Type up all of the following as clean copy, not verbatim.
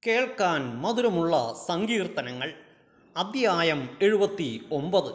കേൾക്കാൻ മധുരമുള്ള സങ്കീർത്തനങ്ങൾ അധ്യായം 79.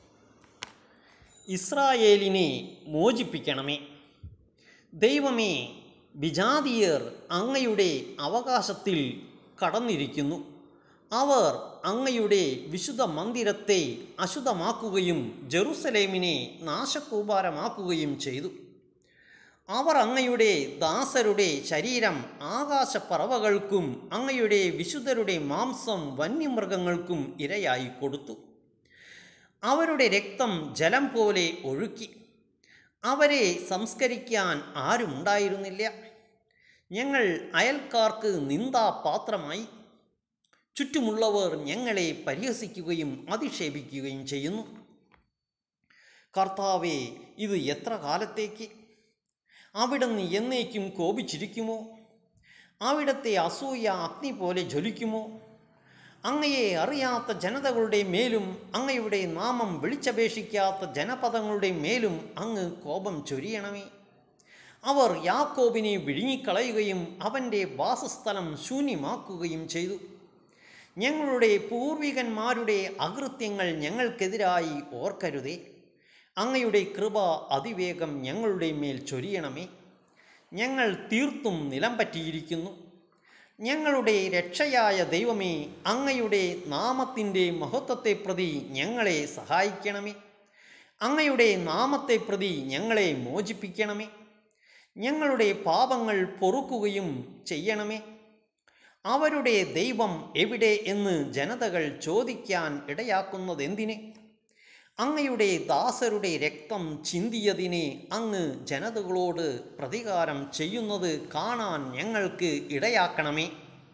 ഇസ്രായേലിനെ മോചിപ്പിക്കണമേ. ദൈവമേ, വിജാതീയർ അങ്ങയുടെ അവകാശത്തിൽ കടന്നിരിക്കുന്നു. അവർ അങ്ങയുടെ വിശുദ്ധ മന്ദിരത്തെ അശുദ്ധമാക്കുകയും ജെറുസലേമിനെ നാശകൂപാരമാക്കുകയും ചെയ്തു. അവർ അങ്ങയുടെ ദാസരുടെ ശരീരം ആകാശപ്പറവകൾക്കും അങ്ങയുടെ വിശുദ്ധരുടെ മാംസം വന്യമൃഗങ്ങൾക്കും ഇരയായി കൊടുത്തു. അവരുടെ രക്തം ജലം പോലെ ഒഴുക്കി. അവരെ സംസ്കരിക്കാൻ ആരുമുണ്ടായിരുന്നില്ല. ഞങ്ങൾ അയൽക്കാർക്ക് നിന്ദാപാത്രമായി. ചുറ്റുമുള്ളവർ ഞങ്ങളെ പരിഹസിക്കുകയും അധിക്ഷേപിക്കുകയും ചെയ്യുന്നു. കർത്താവേ, ഇത് എത്ര കാലത്തേക്ക്? അവിടുന്ന് എന്നേക്കും കോപിച്ചിരിക്കുമോ? അവിടുത്തെ അസൂയ അഗ്നി പോലെ ജ്വലിക്കുമോ? അങ്ങയെ അറിയാത്ത ജനതകളുടെ മേലും അങ്ങയുടെ നാമം വിളിച്ചപേക്ഷിക്കാത്ത ജനപദങ്ങളുടെ മേലും അങ്ങ് കോപം ചൊരിയണമേ. അവർ യാക്കോബിനെ വിഴുങ്ങിക്കളയുകയും അവൻ്റെ വാസസ്ഥലം ശൂന്യമാക്കുകയും ചെയ്തു. ഞങ്ങളുടെ പൂർവികന്മാരുടെ അകൃത്യങ്ങൾ ഞങ്ങൾക്കെതിരായി ഓർക്കരുതേ. അങ്ങയുടെ കൃപ അതിവേഗം ഞങ്ങളുടെ മേൽ ചൊരിയണമേ. ഞങ്ങൾ തീർത്തും നിലം പറ്റിയിരിക്കുന്നു. ഞങ്ങളുടെ രക്ഷയായ ദൈവമേ, അങ്ങയുടെ നാമത്തിൻ്റെ മഹത്വത്തെ പ്രതി ഞങ്ങളെ സഹായിക്കണമേ. അങ്ങയുടെ നാമത്തെ പ്രതി ഞങ്ങളെ മോചിപ്പിക്കണമേ. ഞങ്ങളുടെ പാപങ്ങൾ പൊറുക്കുകയും ചെയ്യണമേ. അവരുടെ ദൈവം എവിടെ എന്ന് ജനതകൾ ചോദിക്കാൻ ഇടയാക്കുന്നതെന്തിന്? അങ്ങയുടെ ദാസരുടെ രക്തം ചിന്തിയതിനെ അങ്ങ് ജനതകളോട് പ്രതികാരം ചെയ്യുന്നത് കാണാൻ ഞങ്ങൾക്ക് ഇടയാക്കണമേ.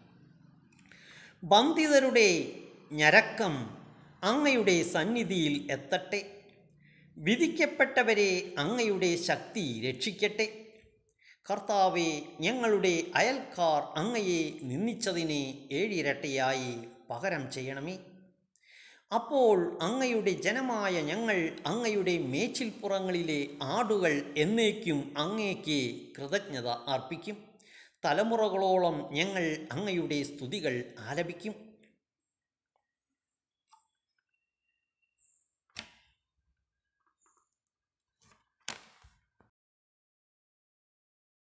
ബന്ധിതരുടെ ഞരക്കം അങ്ങയുടെ സന്നിധിയിൽ എത്തട്ടെ. വിധിക്കപ്പെട്ടവരെ അങ്ങയുടെ ശക്തി രക്ഷിക്കട്ടെ. കർത്താവെ, ഞങ്ങളുടെ അയൽക്കാർ അങ്ങയെ നിന്ദിച്ചതിനെ 7 ഇരട്ടിയായി പകരം ചെയ്യണമേ. അപ്പോൾ അങ്ങയുടെ ജനമായ ഞങ്ങൾ അങ്ങയുടെ മേച്ചിൽപ്പുറങ്ങളിലെ ആടുകൾ എന്നേക്കും അങ്ങേക്ക് കൃതജ്ഞത അർപ്പിക്കും. തലമുറകളോളം ഞങ്ങൾ അങ്ങയുടെ സ്തുതികൾ ആലപിക്കും.